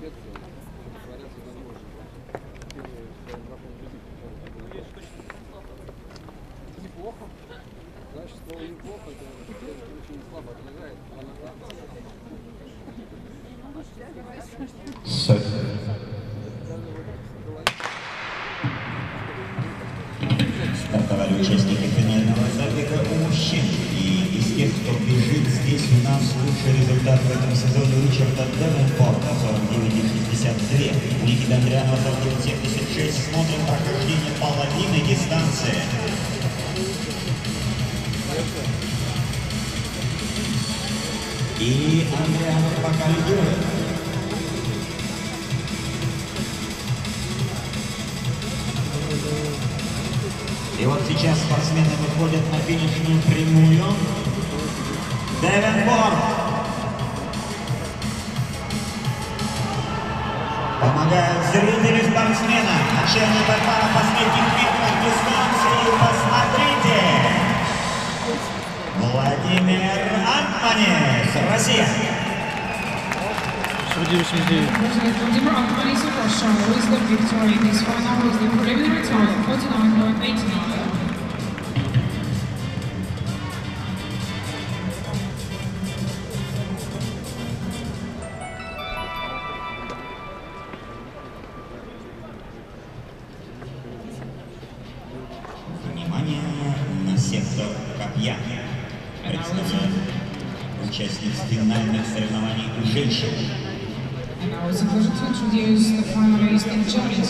Неплохо. Значит, слово неплохо, это очень слабо отражает. Стартовали участники финального забега у мужчин. И из тех, кто бежит, здесь у нас лучший результат в этом сезоне Ричарда Девенпорта 49,62. У Никиты Андрианова 49,76. Смотрим прохождение половины дистанции. И Андрианов пока лидирует. И вот сейчас спортсмены выходят на финишную прямую. Девенпорт помогают зрители спортсмена. Отчаянная борьба на последних метрах дистанции. Посмотрите! Владимир Антманис, Россия. Vladimir Antmanis of Russia is the victor in this final with the preliminary time of 49.89. Внимание на сектор копья. Представляем участниц финальных соревнований у женщин. And now it's a pleasure to introduce the finalist in Germany.